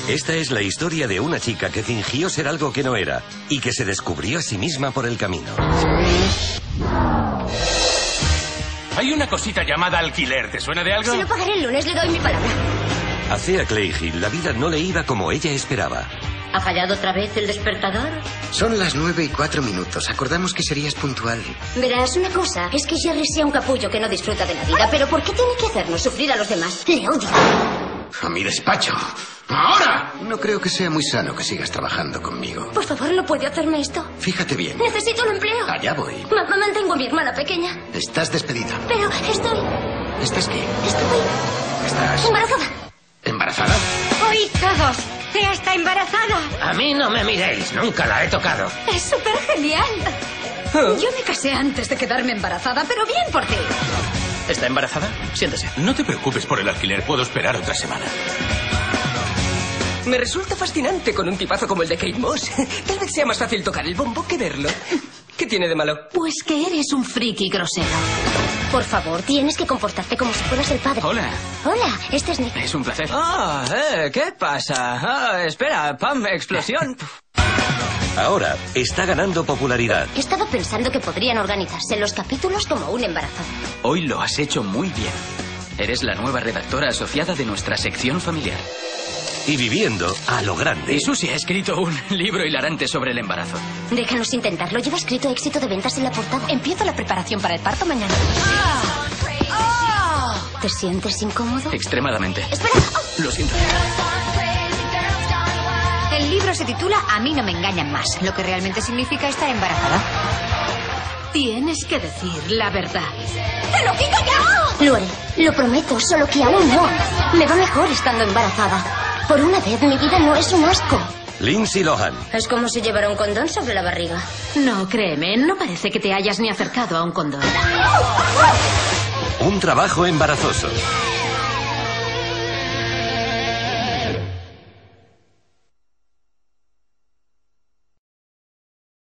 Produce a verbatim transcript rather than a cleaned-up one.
Esta es la historia de una chica que fingió ser algo que no era y que se descubrió a sí misma por el camino. Hay una cosita llamada alquiler. ¿Te suena de algo? Se lo pagaré el lunes, le doy mi palabra. A Thea Clayhill la vida no le iba como ella esperaba. ¿Ha fallado otra vez el despertador? Son las nueve y cuatro minutos. Acordamos que serías puntual. Verás, una cosa es que Jerry sea un capullo que no disfruta de la vida, pero ¿por qué tiene que hacernos sufrir a los demás? Le odio. A mi despacho. ¡Ahora! No creo que sea muy sano que sigas trabajando conmigo. Por favor, ¿no puede hacerme esto? Fíjate bien. Necesito un empleo. Allá voy. Mamá, mantengo a mi hermana pequeña. Estás despedida. Pero estoy... ¿Estás qué? Estoy... ¿Estás... embarazada? ¿Embarazada? ¡Oíd todos! ¡Tea está embarazada! A mí no me miréis, nunca la he tocado. ¡Es súper genial! Yo me casé antes de quedarme embarazada, pero bien por ti. ¿Está embarazada? Siéntese. No te preocupes por el alquiler, puedo esperar otra semana. Me resulta fascinante con un tipazo como el de Kate Moss. Tal vez sea más fácil tocar el bombo que verlo. ¿Qué tiene de malo? Pues que eres un friki grosero. Por favor, tienes que comportarte como si fueras el padre. Hola. Hola, este es Nick. Es un placer. Ah, eh, ¿qué pasa? Ah, espera, pam, explosión. Ahora está ganando popularidad. He estado pensando que podrían organizarse los capítulos como un embarazo. Hoy lo has hecho muy bien. Eres la nueva redactora asociada de nuestra sección familiar. Y viviendo a lo grande. Y Susie ha escrito un libro hilarante sobre el embarazo. Déjanos intentarlo. Lleva escrito éxito de ventas en la portada. Empiezo la preparación para el parto mañana. ¿Te sientes incómodo? Extremadamente. Espera. Lo siento. El libro se titula A mí no me engañan más, lo que realmente significa estar embarazada. Tienes que decir la verdad. ¡Te lo quito ya! Lo haré. Lo prometo, solo que aún no. Me va mejor estando embarazada. Por una vez, mi vida no es un asco. Lindsay Lohan. Es como si llevara un condón sobre la barriga. No, créeme, no parece que te hayas ni acercado a un condón. Un trabajo embarazoso.